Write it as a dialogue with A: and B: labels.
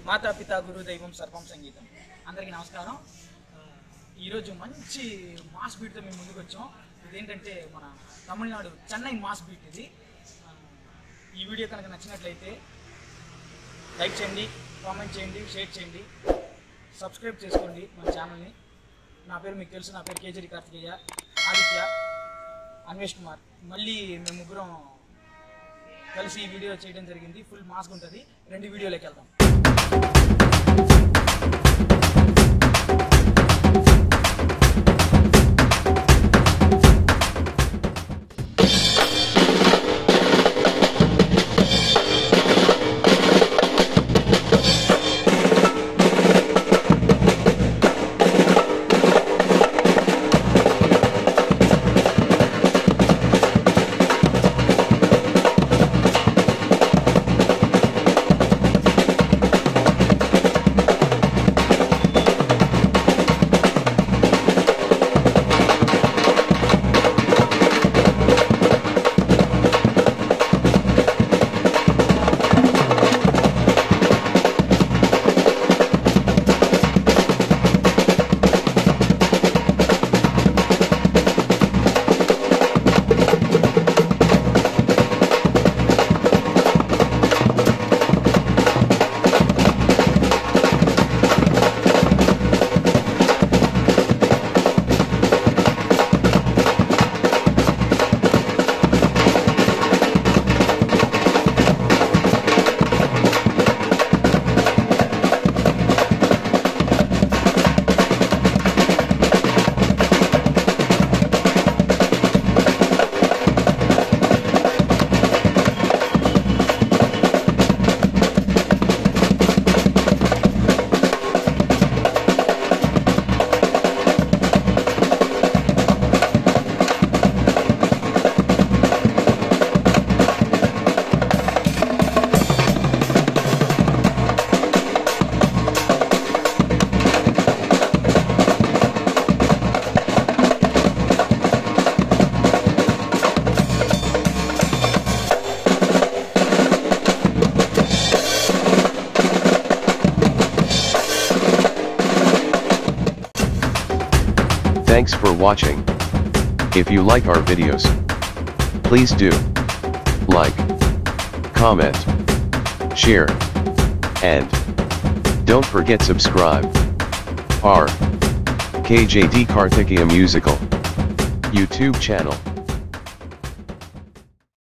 A: మాతా పితా గురు దైవం సర్వం సంగీతం. అందరికీ నమస్కారం. ఈరోజు మంచి మాస్ బీట్తో మేము ముందుకు వచ్చాం. ఇదేంటంటే మన తమిళనాడు చెన్నై మాస్ బీట్ ఇది. ఈ వీడియో కనుక నచ్చినట్లయితే లైక్ చేయండి, కామెంట్ చేయండి, షేర్ చేయండి, సబ్స్క్రైబ్ చేసుకోండి మన ఛానల్ని. నా పేరు మీకు తెలుసు, నా పేరు కేజీ కార్తికేయ, ఆదిత్య, అన్వేష్ కుమార్. మళ్ళీ మేము ముగ్గురం కలిసి ఈ వీడియో చేయడం జరిగింది. ఫుల్ మాస్క్ ఉంటుంది. 2 వీడియోలోకి వెళ్తాం.
B: Thanks for watching. If you like our videos, please do like, comment, share, and don't forget subscribe. Our KJD Karthikeya Musical YouTube channel.